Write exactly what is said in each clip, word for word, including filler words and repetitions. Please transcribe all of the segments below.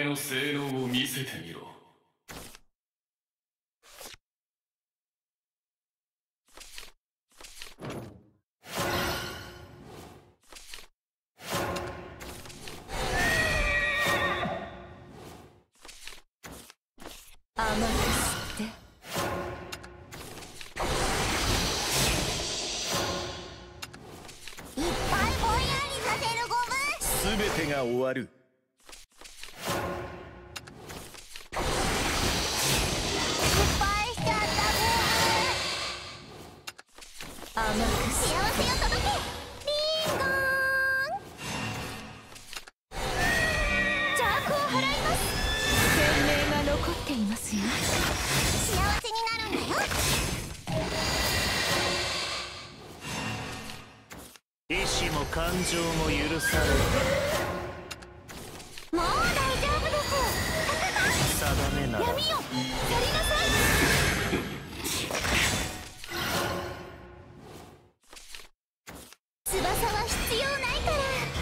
前の性能を見せてみろ。 甘く吸っていっぱいぼんやりさせるゴム。 すべてが終わる。 失敗しちゃったゴム。 甘く吸幸せを届け。リンゴーン。邪悪を払います。 天命が残っていますよ。 幸せになるんだよ。 意志も感情も許される。 もう大丈夫です。 定めなら闇よ、去りなさい。翼は必要ないから。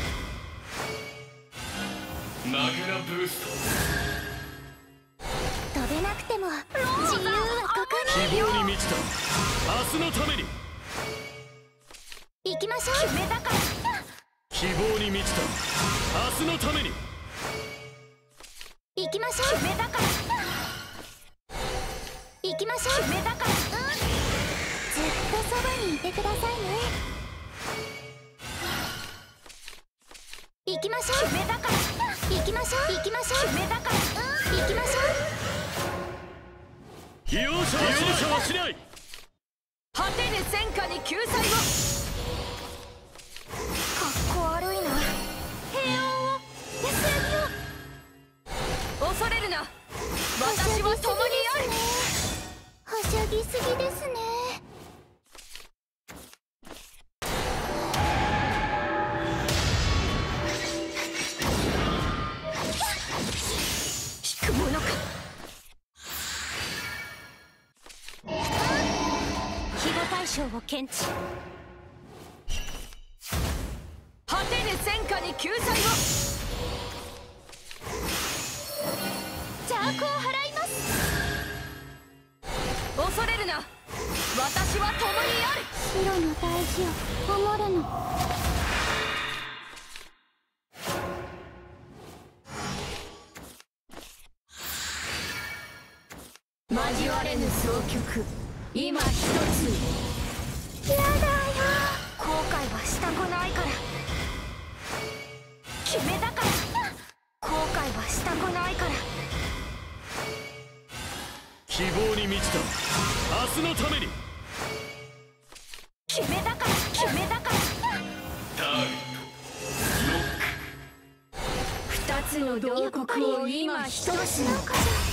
マグナブース飛べなくても自由はここト。 に。 希望に満ちた明日のために。 行きましょう。決めたから。 希望に満ちた明日のために。 行きましょう。決めたから。行きましょう。決めたから。うん、ずっとそばにいてくださいね。行きましょう。決めたから。行きましょう。行きましょう。決めたから。うん、行きましょう。 容赦は容赦はしない。 果てぬ戦火に救済を。 かっこ悪いな。平穏を安らぎを。 恐れるな、私は共にある。 はしゃぎすぎですね。 引くものか。 庇護対象を検知。 果てぬ戦火に救済を。 邪悪を払います。 恐れるな、私は共にある。 白の大事を守るの。 交われぬ総局、今一つ。 やだよ。 後悔はしたくないから。 決めたから。 後悔はしたくないから。 希望に満ちた明日のために。 決めたから。決めたから。 ターゲットロック。 二つの洞窟を今一つ。 なんかじゃ